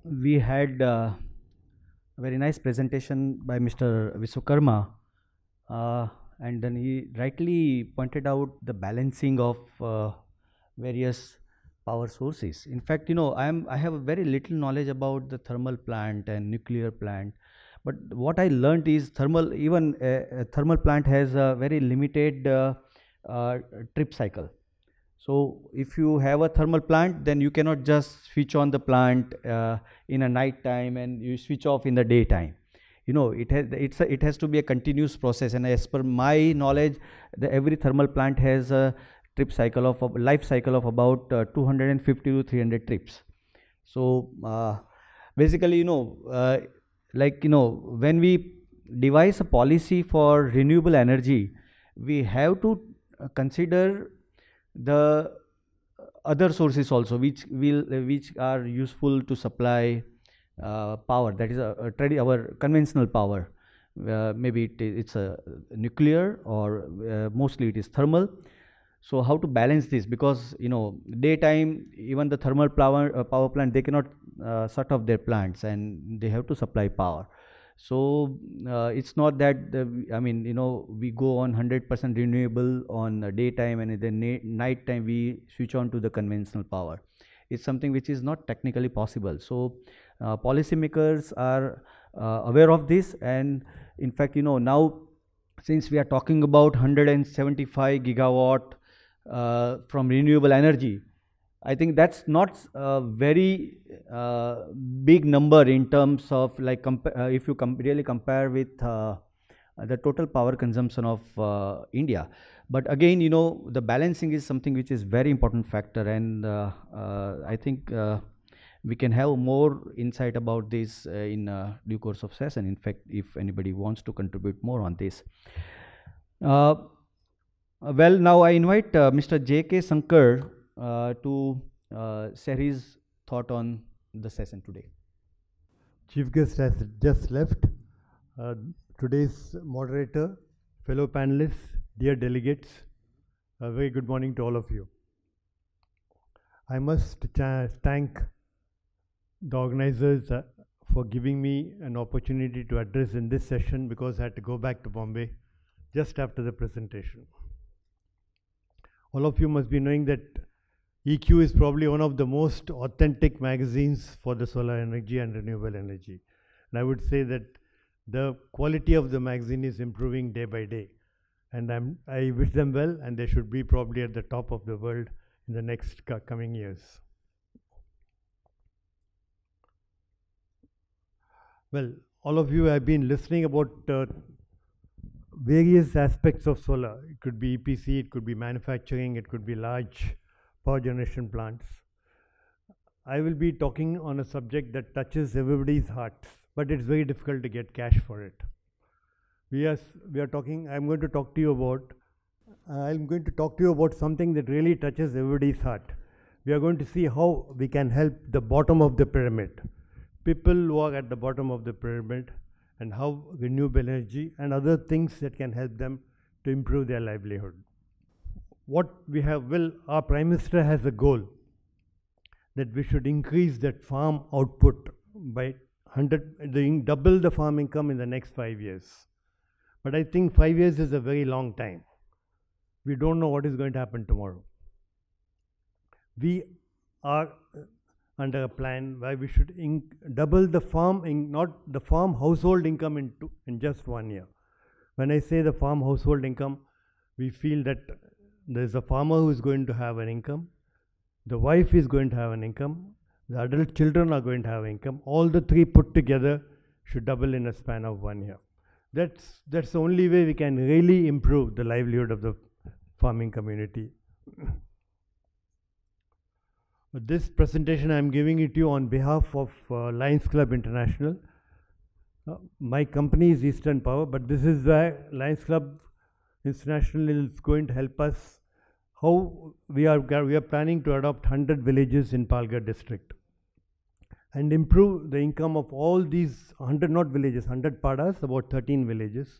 we had a very nice presentation by Mr. Vishwakarma, and then he rightly pointed out the balancing of various power sources. In fact, I have a very little knowledge about the thermal plant and nuclear plant, but what I learned is even a thermal plant has a very limited trip cycle. So if you have a thermal plant, then you cannot just switch on the plant in a night time and you switch off in the daytime. It has to be a continuous process, and as per my knowledge, every thermal plant has a life cycle of about 250 to 300 trips. So basically, when we devise a policy for renewable energy, we have to consider the other sources also, which are useful to supply power, that is our conventional power. Maybe it's a nuclear, or mostly it is thermal. So how to balance this? Because daytime, even the thermal power plant, they cannot shut off their plants, and they have to supply power. So it's not that we go on 100% renewable on daytime, and then night time we switch on to the conventional power. It's something which is not technically possible. So policymakers are aware of this, and in fact, now since we are talking about 175 gigawatt from renewable energy, I think that's not a very big number in terms of if you really compare with the total power consumption of India. But again, the balancing is something which is very important factor, and I think we can have more insight about this in due course of session. In fact, if anybody wants to contribute more on this. Well, now I invite Mr. J.K. Sankar to share his thought on the session today. Chief guest has just left. Today's moderator, fellow panelists, dear delegates, a very good morning to all of you. I must thank the organizers for giving me an opportunity to address in this session, because I had to go back to Bombay just after the presentation. All of you must be knowing that EQ is probably one of the most authentic magazines for the solar energy and renewable energy. And I would say that the quality of the magazine is improving day by day. And I wish them well, and they should be probably at the top of the world in the next coming years. Well, all of you have been listening about various aspects of solar. It could be EPC, it could be manufacturing, it could be large power generation plants. I will be talking on a subject that touches everybody's hearts, but it's very difficult to get cash for it. I'm going to talk to you about something that really touches everybody's heart. We are going to see how we can help the bottom of the pyramid, people who are at the bottom of the pyramid, and how renewable energy and other things that can help them to improve their livelihood. What we have, our Prime Minister has a goal that we should increase that farm output by double the farm income in the next 5 years. But I think 5 years is a very long time. We don't know what is going to happen tomorrow. We are under a plan where we should double the not the farm household income in just 1 year. When I say the farm household income, we feel that there's a farmer who is going to have an income, the wife is going to have an income, the adult children are going to have income. All the three put together should double in a span of 1 year. That's the only way we can really improve the livelihood of the farming community. This presentation I am giving it to you on behalf of Lions Club International. My company is Eastern Power, but this is where Lions Club International is going to help us. How we are planning to adopt 100 villages in Palghar district and improve the income of all these 100 padas, about 13 villages.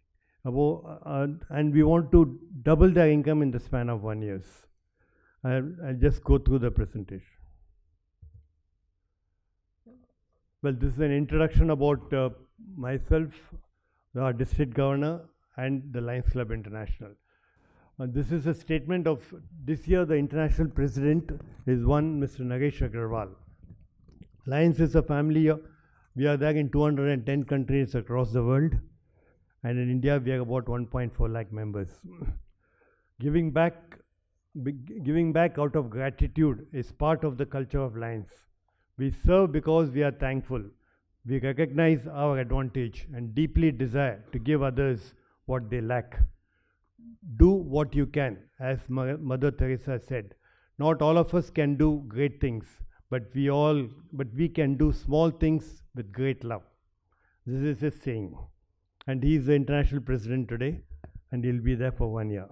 And we want to double their income in the span of 1 year. I'll just go through the presentation. Well, this is an introduction about myself, our district governor, and the Lions Club International. This is a statement of this year. The international president is one Mr. Nagesh Agarwal. Lions is a family. We are there in 210 countries across the world, and in India we are about 1.4 lakh members. Giving back out of gratitude is part of the culture of Lions. We serve because we are thankful. We recognize our advantage and deeply desire to give others what they lack. Do what you can, as Mother Teresa said. Not all of us can do great things, but we can do small things with great love. This is his saying. And he is the international president today, and he'll be there for 1 year.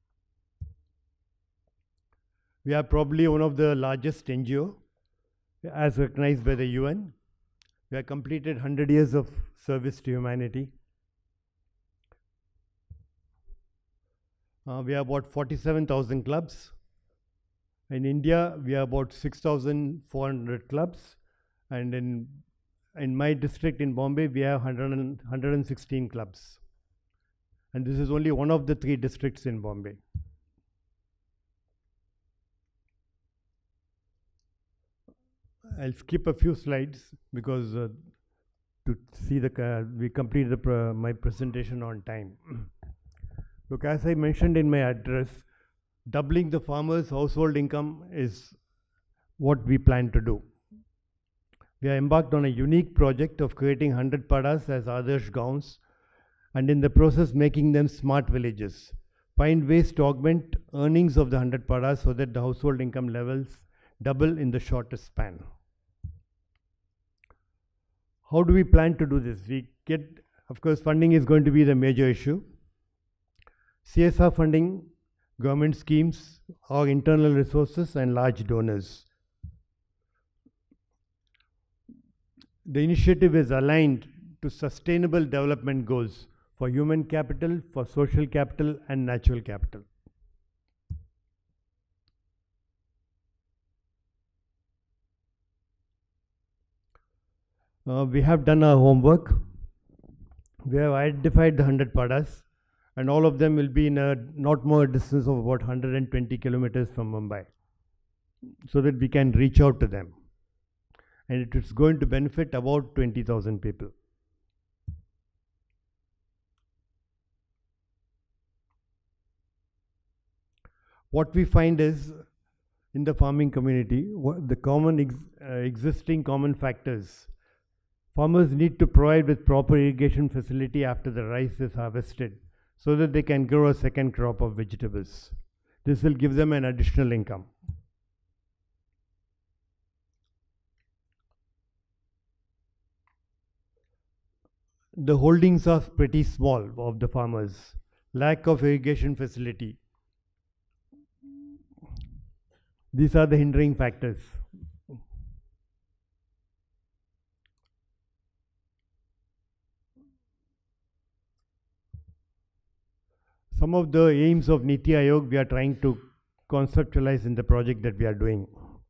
We are probably one of the largest NGO, as recognized by the UN. We have completed 100 years of service to humanity. We have about 47,000 clubs. In India, we have about 6,400 clubs. And in my district in Bombay, we have 116 clubs. And this is only one of the 3 districts in Bombay. I'll skip a few slides because to see we completed my presentation on time. Look, as I mentioned in my address, doubling the farmers' household income is what we plan to do. We are embarked on a unique project of creating 100 padas as Adarsh Gowns, and in the process making them smart villages. Find ways to augment earnings of the 100 padas so that the household income levels double in the shortest span. How do we plan to do this? Of course, funding is going to be the major issue. CSR funding, government schemes, our internal resources, and large donors. The initiative is aligned to sustainable development goals for human capital, for social capital, and natural capital. We have done our homework. We have identified the 100 padas, and all of them will be in a not more distance of about 120 kilometers from Mumbai, so that we can reach out to them. And it is going to benefit about 20,000 people. What we find is, in the farming community, the common existing common factors. Farmers need to provide with proper irrigation facility after the rice is harvested, so that they can grow a second crop of vegetables. This will give them an additional income. The holdings are pretty small of the farmers. Lack of irrigation facility. These are the hindering factors. Some of the aims of Niti Aayog we are trying to conceptualize in the project that we are doing.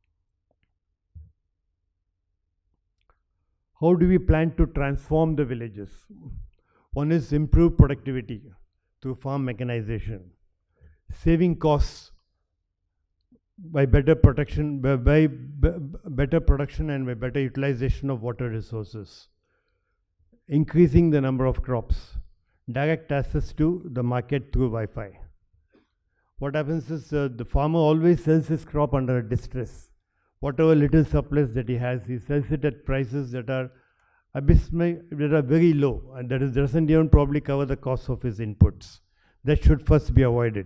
How do we plan to transform the villages? One is improve productivity through farm mechanization, saving costs by better production, better production and by better utilization of water resources, increasing the number of crops, direct access to the market through Wi-Fi. What happens is the farmer always sells his crop under distress. Whatever little surplus that he has, he sells it at prices that are abysmal, that are very low, and that doesn't even probably cover the cost of his inputs. That should first be avoided.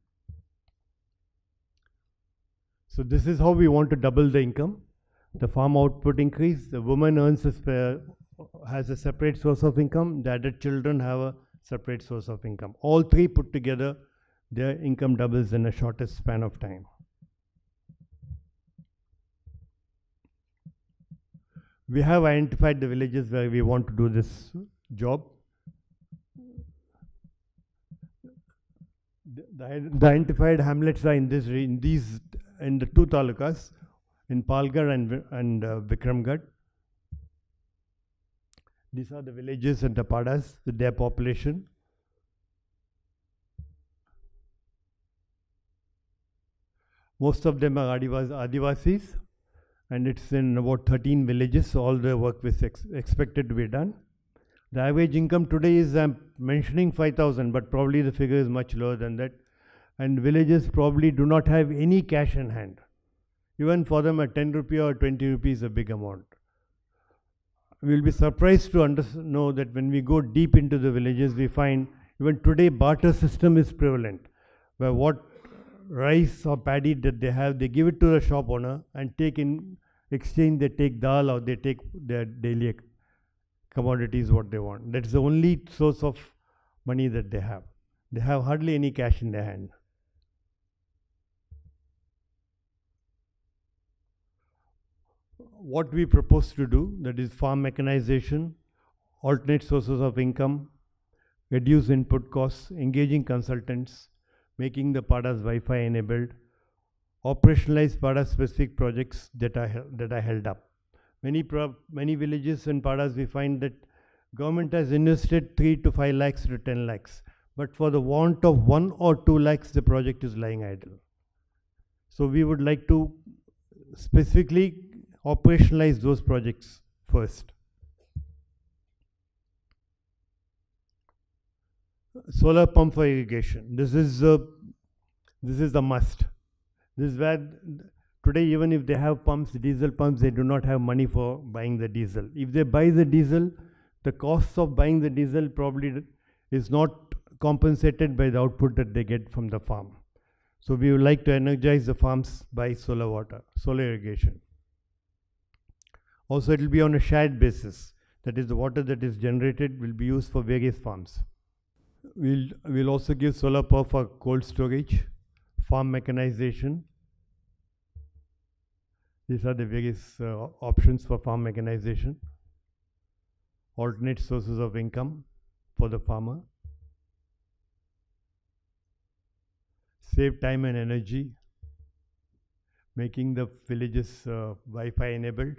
So this is how we want to double the income. The farm output increase, the woman has a separate source of income, the other children have a separate source of income. All 3 put together, their income doubles in a shortest span of time. We have identified the villages where we want to do this job. The identified hamlets are in the 2 talukas, in Palghar and Vikramgarh. These are the villages and the padas with their population. Most of them are Adivasis, and it's in about 13 villages, so all the work was expected to be done. The average income today is, I'm mentioning 5,000, but probably the figure is much lower than that. And villages probably do not have any cash in hand. Even for them, a 10 rupee or 20 rupees is a big amount. We will be surprised to know that when we go deep into the villages, we find even today barter system is prevalent, where what rice or paddy that they have, they give it to the shop owner and take in exchange, they take dal or they take their daily commodities what they want. That's the only source of money that they have. They have hardly any cash in their hand. What we propose to do, that is farm mechanization, alternate sources of income, reduce input costs, engaging consultants, making the PADAs Wi-Fi enabled, operationalize PADA specific projects that are held up. Many villages and PADAs we find that government has invested 3 to 5 lakhs to 10 lakhs, but for the want of 1 or 2 lakhs the project is lying idle. So we would like to specifically operationalize those projects first. Solar pump for irrigation. This is the must. This is where today, even if they have pumps, diesel pumps, they do not have money for buying the diesel. If they buy the diesel, the cost of buying the diesel probably is not compensated by the output that they get from the farm. So we would like to energize the farms by solar water, solar irrigation. Also, it will be on a shared basis. That is, the water that is generated will be used for various farms. We'll also give solar power for cold storage, farm mechanization. These are the various options for farm mechanization. Alternate sources of income for the farmer. Save time and energy, making the villages Wi-Fi enabled.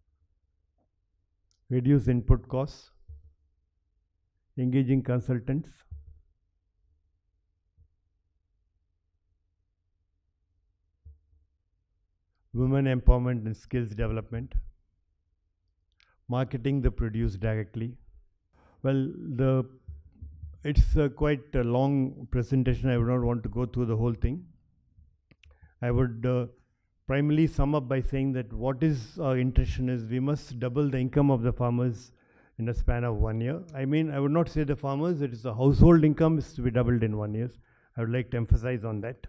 Reduce input costs. Engaging consultants. Women empowerment and skills development. Marketing the produce directly. Well, it's quite a long presentation. I would not want to go through the whole thing. I would primarily sum up by saying that what is our intention is we must double the income of the farmers in a span of 1 year. I mean, I would not say the farmers, it is the household income is to be doubled in 1 year. I would like to emphasize on that.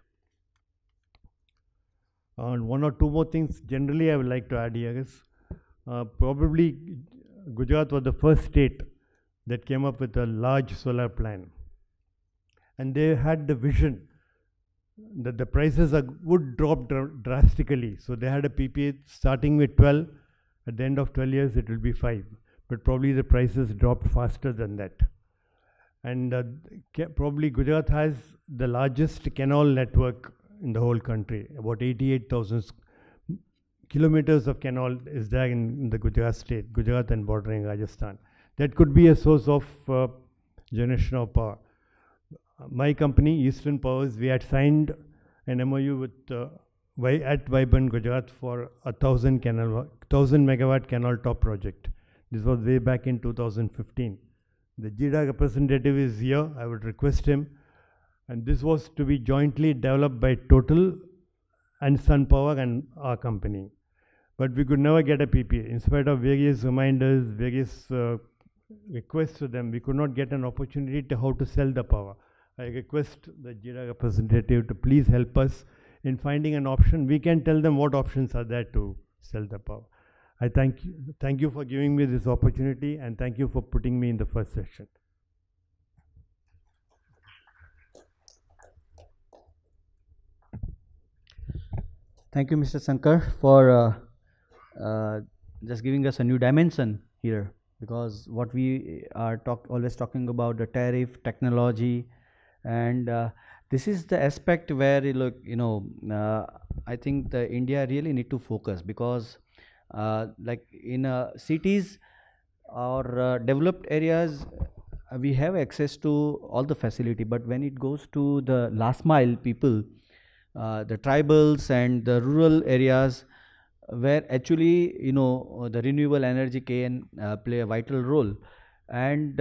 And 1 or 2 more things generally I would like to add here is probably Gujarat was the first state that came up with a large solar plan. And they had the vision that the prices would drop drastically. So they had a PPA starting with 12. At the end of 12 years, it will be 5. But probably the prices dropped faster than that. And probably Gujarat has the largest canal network in the whole country. About 88,000 kilometers of canal is there in the Gujarat state, Gujarat and bordering Rajasthan. That could be a source of generation of power. My company, Eastern Powers, we had signed an MOU with at Vibrant Gujarat for 1,000 megawatt canal top project. This was way back in 2015. The GEDA representative is here. I would request him. And this was to be jointly developed by Total and Sun Power and our company. But we could never get a PPA. In spite of various reminders, various requests to them, we could not get an opportunity to how to sell the power. I request the GEDA representative to please help us in finding an option. We can tell them what options are there to sell the power. I thank you. Thank you for giving me this opportunity, and thank you for putting me in the first session. Thank you, Mr. Sankar, for just giving us a new dimension here, because what we are always talking about, the tariff, technology, and this is the aspect where I think the India really need to focus, because like in cities, our developed areas, we have access to all the facility, but when it goes to the last mile people, the tribals and the rural areas, where actually the renewable energy can play a vital role. And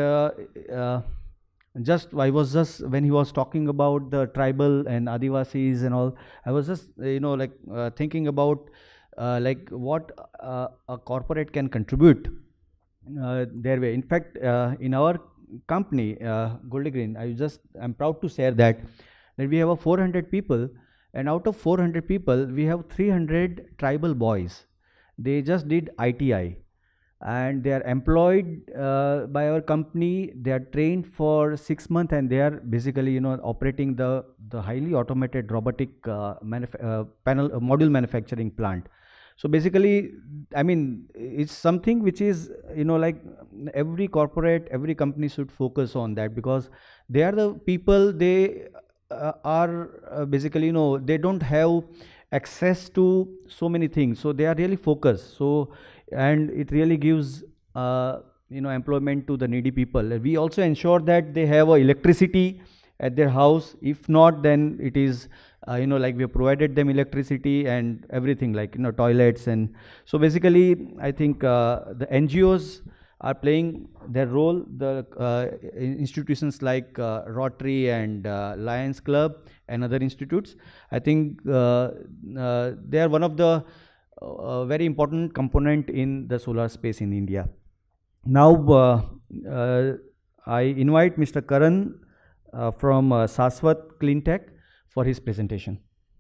just I was just, when he was talking about the tribal and Adivasis and all, I was just thinking about like what a corporate can contribute their way. In fact, in our company, Goldi Green, I'm proud to share that we have a 400 people, and out of 400 people, we have 300 tribal boys. They just did ITI, and they are employed by our company. They are trained for 6 months, and they are basically operating the highly automated robotic module manufacturing plant. So basically, I mean, it's something which is like every corporate, every company should focus on that, because they are the people. They are basically they don't have access to so many things, so they are really focused. So, and it really gives employment to the needy people. We also ensure that they have electricity at their house. If not, then it is like we have provided them electricity and everything, like toilets. And so basically, I think the NGOs are playing their role. The institutions like Rotary and Lions Club and other institutes, I think they are one of the very important component in the solar space in India. Now I invite Mr. Karan from Shashwat Clean Tech for his presentation.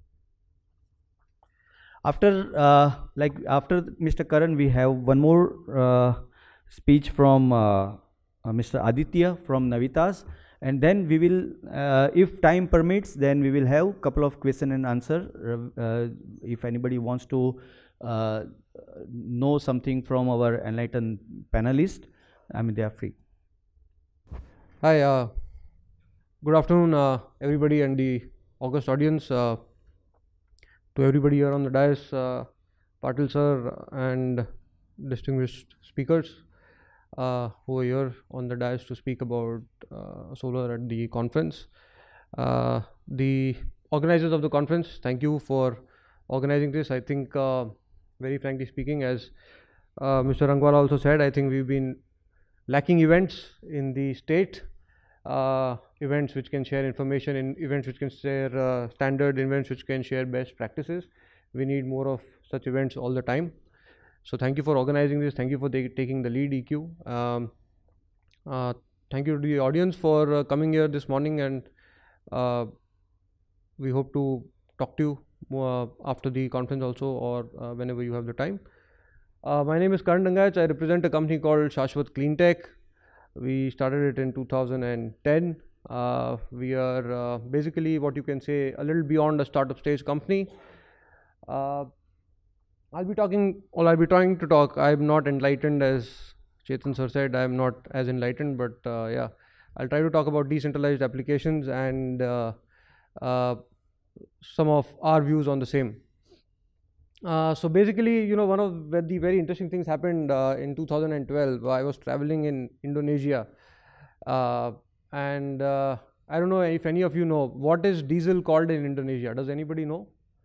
After after Mr. Karan, we have one more speech from Mr. Aditya from Navitaas, and then we will, if time permits, then we will have couple of question and answer. If anybody wants to know something from our enlightened panelists, I mean, they are free. Hi, good afternoon, everybody and the august audience. To everybody here on the dais, Patil sir and distinguished speakers who are here on the dais to speak about solar at the conference. The organizers of the conference, thank you for organizing this. I think, very frankly speaking, as Mr. Rangwala also said, I think we've been lacking events in the state, events which can share information, in events which can share standard, events which can share best practices. We need more of such events all the time. So thank you for organizing this. Thank you for taking the lead, EQ. Thank you to the audience for coming here this morning, and we hope to talk to you after the conference also, or whenever you have the time. My name is Karan. I represent a company called Shashwat Clean Tech. We started it in 2010. We are basically what you can say a little beyond a startup stage company. I'll be trying to talk. I'm not enlightened, as Chetan sir said. I'm not as enlightened, but yeah, I'll try to talk about decentralized applications and some of our views on the same. So basically, one of the very interesting things happened in 2012. I was traveling in Indonesia, and I don't know if any of you know what is diesel called in Indonesia. Does anybody know?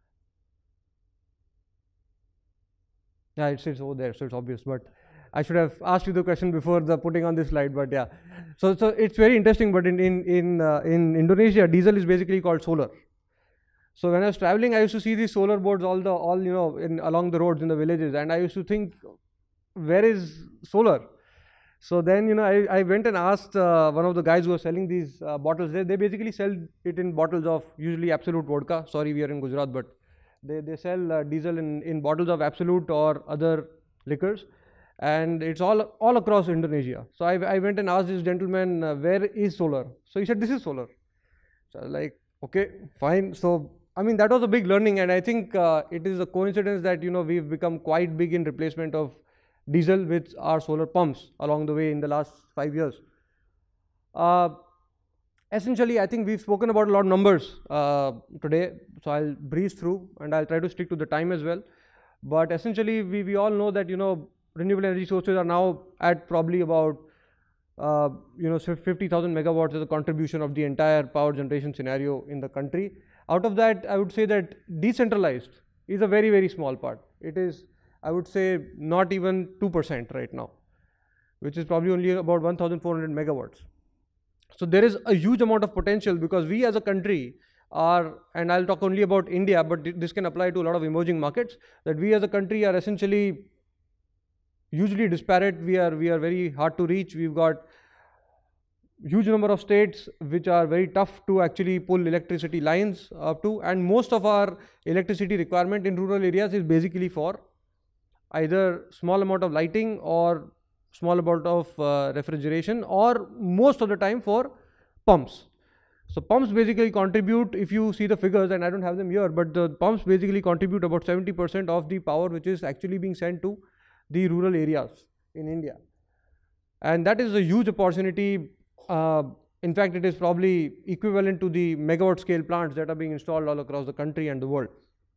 Yeah, it's over there, so it's obvious, but I should have asked you the question before the putting on this slide, but yeah. So it's very interesting, but in Indonesia, diesel is basically called solar. So when I was traveling, I used to see these solar boards along the roads in the villages, and I used to think, where is solar? So then I went and asked one of the guys who was selling these bottles. They basically sell it in bottles of usually Absolute vodka. Sorry, we are in Gujarat, but they sell diesel in bottles of Absolute or other liquors, and it's all across Indonesia. So I went and asked this gentleman, where is solar? So he said, this is solar. So I was like, okay, fine. So I mean, that was a big learning, and I think it is a coincidence that we've become quite big in replacement of diesel with our solar pumps along the way in the last 5 years. Essentially, I think we've spoken about a lot of numbers today, so I'll breeze through and I'll try to stick to the time as well. But essentially, we all know that renewable energy sources are now at probably about 50,000 megawatts as a contribution of the entire power generation scenario in the country. Out of that, I would say that decentralized is a very, very small part. It is, I would say, not even 2% right now, which is probably only about 1,400 megawatts. So there is a huge amount of potential, because we as a country are, and I'll talk only about India, but this can apply to a lot of emerging markets, that we as a country are essentially hugely disparate. We are very hard to reach. We've got huge number of states which are very tough to actually pull electricity lines up to, and most of our electricity requirement in rural areas is basically for either small amount of lighting or small amount of refrigeration, or most of the time for pumps. So pumps basically contribute, if you see the figures, and I don't have them here, but the pumps basically contribute about 70% of the power which is actually being sent to the rural areas in India. And that is a huge opportunity. In fact, it is probably equivalent to the megawatt scale plants that are being installed all across the country and the world.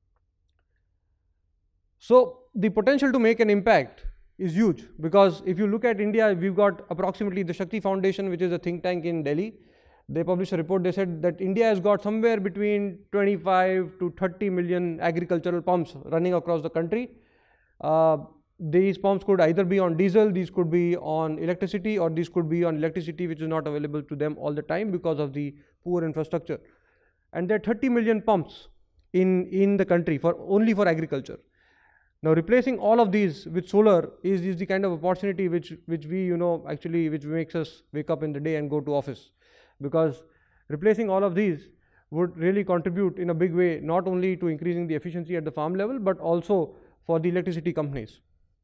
So the potential to make an impact is huge, because if you look at India, we've got approximately the Shakti Foundation, which is a think tank in Delhi. They published a report. They said that India has got somewhere between 25 to 30 million agricultural pumps running across the country. These pumps could either be on diesel, these could be on electricity, or these could be on electricity which is not available to them all the time because of the poor infrastructure. And there are 30 million pumps in the country only for agriculture. Now replacing all of these with solar is the kind of opportunity which we which makes us wake up in the day and go to office, because replacing all of these would really contribute in a big way, not only to increasing the efficiency at the farm level, but also for the electricity companies.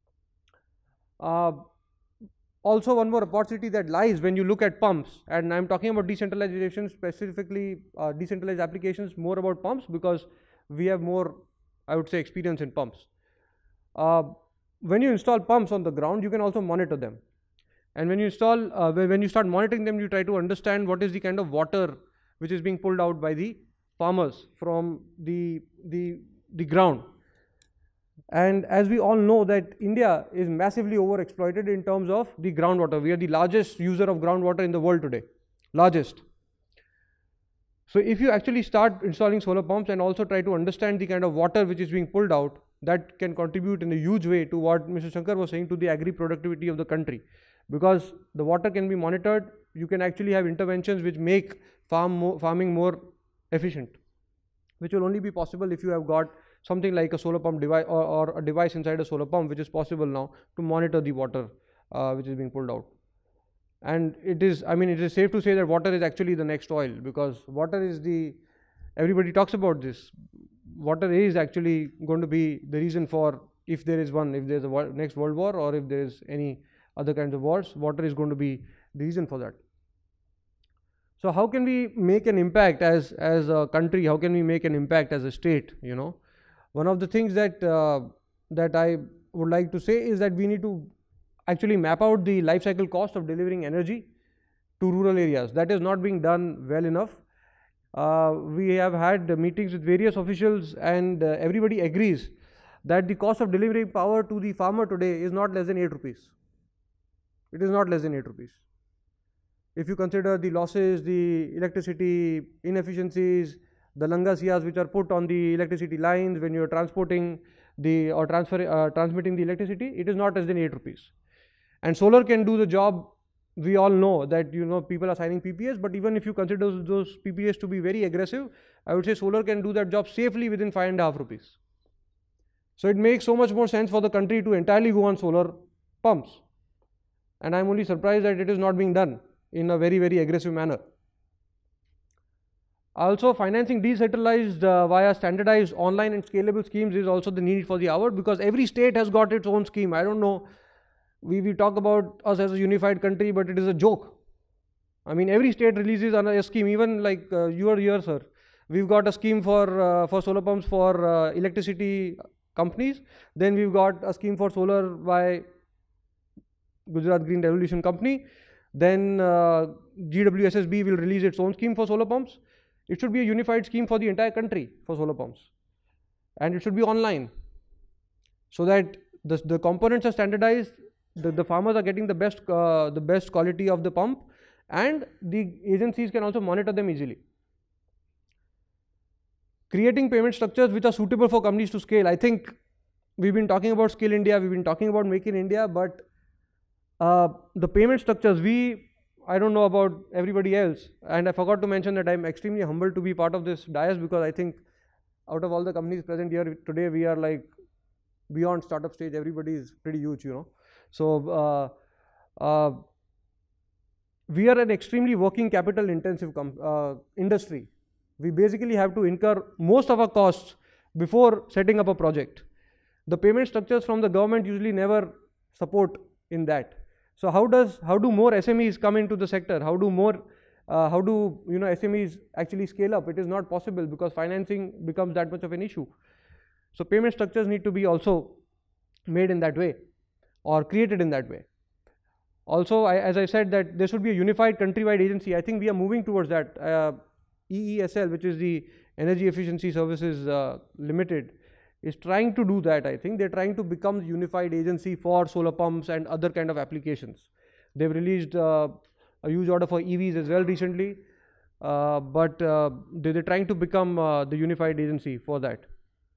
Also, one more opportunity that lies when you look at pumps, and I'm talking about decentralization, specifically decentralized applications, more about pumps, because we have more, I would say, experience in pumps. When you install pumps on the ground, you can also monitor them. And when you start monitoring them, you try to understand what is the kind of water which is being pulled out by the farmers from the ground. And as we all know that India is massively overexploited in terms of the groundwater. We are the largest user of groundwater in the world today, largest. So if you actually start installing solar pumps and also try to understand the kind of water which is being pulled out, that can contribute in a huge way to what Mr. Shankar was saying, to the agri-productivity of the country. Because the water can be monitored, you can actually have interventions which make farming more efficient, which will only be possible if you have got something like a solar pump device, or a device inside a solar pump, which is possible now to monitor the water which is being pulled out. And it is safe to say that water is actually the next oil, because water is everybody talks about this. Water is actually going to be the reason for, if there's a next world war, or if there's any other kinds of wars, water is going to be the reason for that. So how can we make an impact as a country? How can we make an impact as a state? One of the things that I would like to say is that we need to actually map out the life cycle cost of delivering energy to rural areas. That is not being done well enough. We have had meetings with various officials, and everybody agrees that the cost of delivering power to the farmer today is not less than 8 rupees. It is not less than 8 rupees. If you consider the losses, the electricity inefficiencies, the langasiyas which are put on the electricity lines when you are transporting transmitting the electricity, it is not less than 8 rupees. And solar can do the job. We all know that people are signing PPAs, but even if you consider those PPAs to be very aggressive, I would say solar can do that job safely within 5.5 rupees. So it makes so much more sense for the country to entirely go on solar pumps. And I'm only surprised that it is not being done in a very, very aggressive manner. Also, financing decentralized via standardized online and scalable schemes is also the need for the hour, because every state has got its own scheme. I don't know, we talk about us as a unified country, but it is a joke. I mean, every state releases a scheme, even like you are here, sir. We've got a scheme for solar pumps for electricity companies. Then we've got a scheme for solar by Gujarat Green Revolution Company. Then GWSSB will release its own scheme for solar pumps. It should be a unified scheme for the entire country for solar pumps. And it should be online, so that the components are standardized, the farmers are getting the best quality of the pump, and the agencies can also monitor them easily. Creating payment structures which are suitable for companies to scale. I think we've been talking about Skill India, we've been talking about Make in India, but the payment structures, I don't know about everybody else, and I forgot to mention that I'm extremely humbled to be part of this dais, because I think out of all the companies present here today, we are like beyond startup stage. Everybody is pretty huge, you know. So we are an extremely working capital intensive industry. We basically have to incur most of our costs before setting up a project. The payment structures from the government usually never support in that. So how do more SMEs come into the sector? How do SMEs actually scale up? It is not possible because financing becomes that much of an issue. So payment structures need to be also made in that way or created in that way. Also, as I said, that there should be a unified countrywide agency. I think we are moving towards that. EESL, which is the Energy Efficiency Services Limited, is trying to do that. I think they're trying to become the unified agency for solar pumps and other kind of applications. They've released a huge order for EVs as well recently, but they're trying to become the unified agency for that.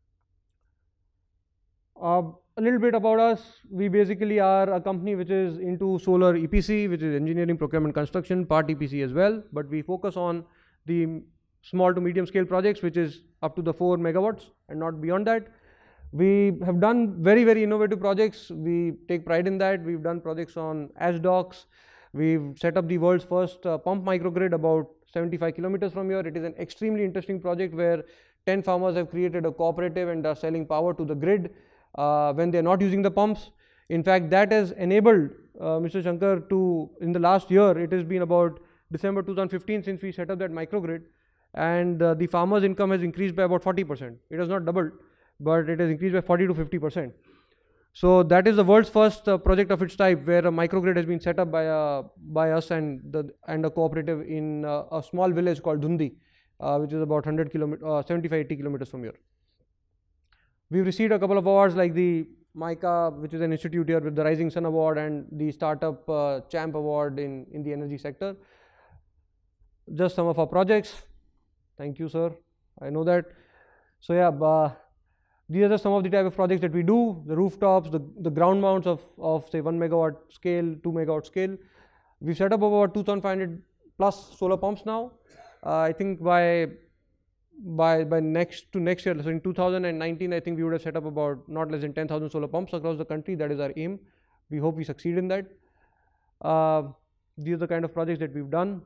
A little bit about us. We basically are a company which is into solar EPC, which is engineering, procurement, construction, part EPC as well, but we focus on the small to medium scale projects, which is up to the 4 megawatts and not beyond that. We have done very, very innovative projects. We take pride in that. We've done projects on ash docks. We've set up the world's first pump microgrid about 75 kilometers from here. It is an extremely interesting project where 10 farmers have created a cooperative and are selling power to the grid when they're not using the pumps. In fact, that has enabled Mr. Shankar to, in the last year, it has been about December 2015 since we set up that microgrid, and the farmer's income has increased by about 40%. It has not doubled, but it has increased by 40 to 50%. So that is the world's first project of its type, where a microgrid has been set up by us and a cooperative in a small village called Dhundi, which is about 75-80 kilometers from here. We've received a couple of awards like the MICA, which is an institute here, with the Rising Sun Award, and the Startup Champ Award in the energy sector. Just some of our projects. Thank you, sir. I know that. So yeah, these are just some of the type of projects that we do. The rooftops, the ground mounts of say 1 megawatt scale, 2 megawatt scale. We've set up about 2,500 plus solar pumps now. I think by next year, so in 2019, I think we would have set up about not less than 10,000 solar pumps across the country. That is our aim. We hope we succeed in that. These are the kind of projects that we've done.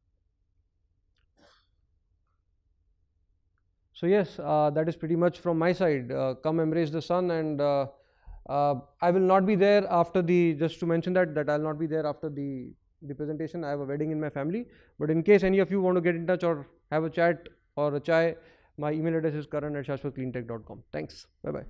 So yes, that is pretty much from my side. Come embrace the sun, and I will not be there after just to mention that I'll not be there after the presentation. I have a wedding in my family, but in case any of you want to get in touch or have a chat or a chai, my email address is karan@shashwatcleantech.com. Thanks. Bye-bye.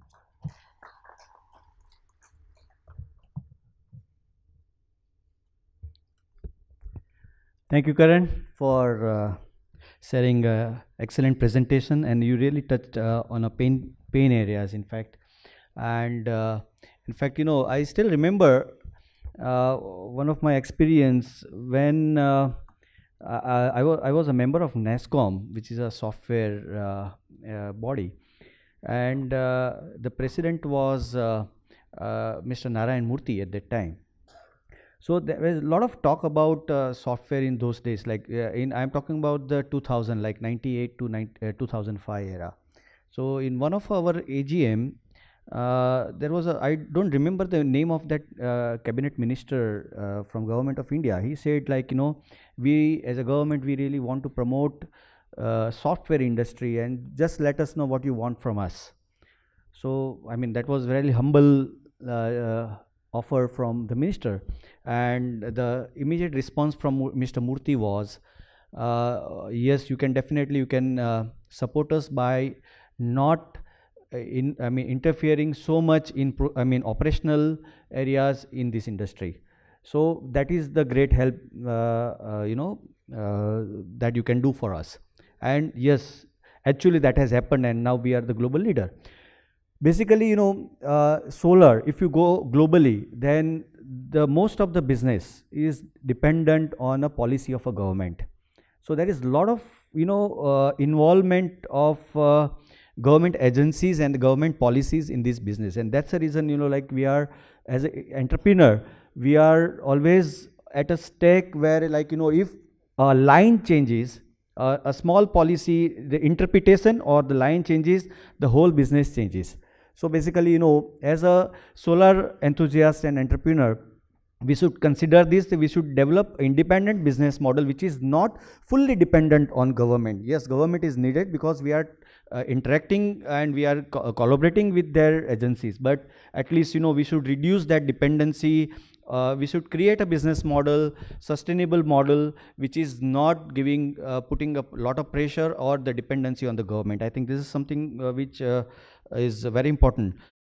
Thank you, Karan, for sharing excellent presentation, and you really touched on a pain areas, in fact. And in fact, you know, I still remember one of my experience when I was a member of NASSCOM, which is a software body, and the president was Mr. Narayan Murthy at that time. So there was a lot of talk about software in those days, like I'm talking about the 2000, like 98 to 2005 era. So in one of our AGM, there was I don't remember the name of that cabinet minister from government of India. He said, like, you know, we as a government, we really want to promote software industry, and just let us know what you want from us. So I mean, that was very humble offer from the minister, and the immediate response from Mr. Murthy was, yes, you can definitely, support us by not interfering so much in operational areas in this industry. So that is the great help that you can do for us. And yes, actually that has happened, and now we are the global leader. Basically, solar, if you go globally, then the most of the business is dependent on a policy of a government. So there is a lot of, involvement of government agencies and government policies in this business. And that's the reason, like we are, as an entrepreneur, we are always at a stake where, like, if a line changes, a small policy, the interpretation or the line changes, the whole business changes. So basically, as a solar enthusiast and entrepreneur, we should consider this. We should develop an independent business model which is not fully dependent on government. Yes, government is needed because we are interacting and we are collaborating with their agencies, but at least, we should reduce that dependency. We should create a business model, sustainable model, which is not giving, putting a lot of pressure or the dependency on the government. I think this is something which is very important.